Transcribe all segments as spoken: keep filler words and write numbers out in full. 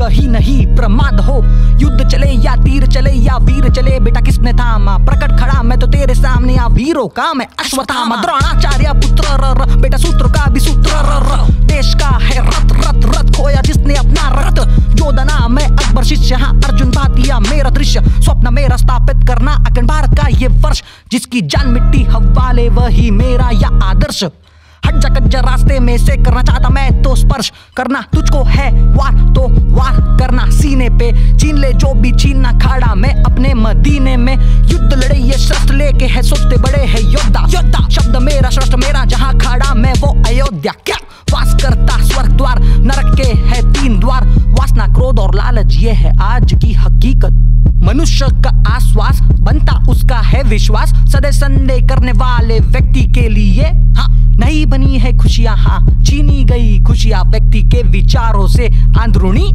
वही नहीं प्रमाद हो। युद्ध चले या तीर चले या वीर चले, बेटा किसने थामा प्रकट खड़ा मैं तो तेरे सामने, या वीरों का मैं अश्वत्थामा। द्रोणाचार्य पुत्र र र, बेटा सूत्र का भी सूत्र र र, देश का है रथ रथ रथ खोया जिसने अपना रक्त। योधना मैं अकबर शिष्य, हाँ अर्जुन भातिया मेरा दृश्य, स्वप्न मेरा स्थापित करना अखंड भारत का ये वर्ष, जिसकी जान मिट्टी हवाले वही मेरा या आदर्श। हट जा कच्चा रास्ते में से करना चाहता मैं तो स्पर्श, करना तुझको है वार तो वार करना सीने पे, छीन ले जो भी छीनना खाड़ा मैं अपने मदीने में। युद्ध लड़े ये शस्त्र लेके है सोचते बड़े है योद्धा, योद्धा शब्द मेरा श्रेष्ठ मेरा, जहां खड़ा मैं वो अयोध्या। क्या वास करता स्वर्ग द्वार, नरक के है तीन द्वार, वासना क्रोध और लालच ये है आज की हकीकत। मनुष्य का आश्वास बनता उसका है विश्वास, सदै संदेह करने वाले व्यक्ति के लिए हाँ नहीं बनी है खुशियां, हाँ छीनी गई खुशियां व्यक्ति के विचारों से अंदरूनी।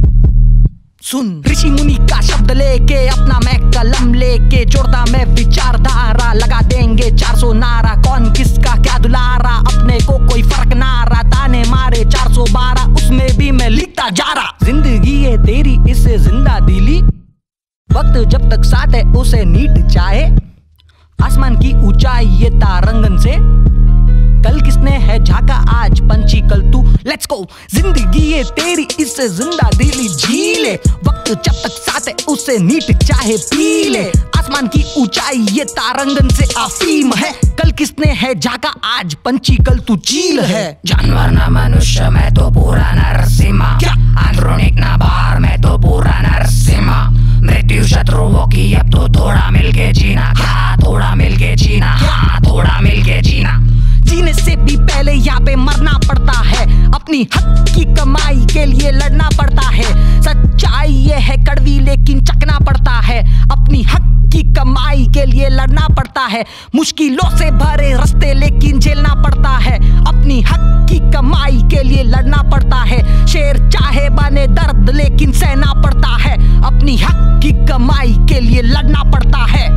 सुन ऋषि मुनि का शब्द लेके अपना मैं कलम लेके, जोड़ता मैं विचारधारा, लगा देंगे चार सौ नारा, कौन किसका क्या दुलारा, अपने को कोई फर्क ना रहा, ताने मारे चार सौ बारह उसमें भी मैं लिखता जा रहा। जिंदगी है तेरी इससे जिंदा दिली, वक्त जब तक साथ है उसे नीट चाहे, आसमान की ऊंचाई ये तारंगन से, कल किसने है झाका आज पंछी कल तू। लेट्स गो जिंदगी ये तेरी इससे जिंदा दिली जी ले, वक्त जब तक साथ है उसे नीट चाहे पी ले, आसमान की ऊंचाई ये तारंगन से अफीम है, कल किसने है झाका आज पंछी कल तू चील है। जानवर ना मनुष्य मैं तो पूरा नरसिम्हा, क्या अंदरूनिक ना बाहर मैं तो पूरा नरसिम्हा, मृत्यु शत्रुओं की अब तो थोड़ा मिलके जीना, क्या थोड़ा मिलके जीना, हाँ थोड़ा मिलके जीना। जीने से भी पहले यहाँ पे मरना पड़ता है, अपनी हक की कमाई के लिए लड़ना पड़ता है, सच्चाई ये है कड़वी लेकिन चखना पड़ता है, अपनी हक की कमाई के लिए लड़ना पड़ता है, मुश्किलों से भरे रास्ते लेकिन झेलना पड़ता है, अपनी हक की कमाई के लिए लड़ना पड़ता है, शेर चाहे बने दर्द लेकिन सहना पड़ता है, अपनी हक की कमाई के लिए लड़ना पड़ता है।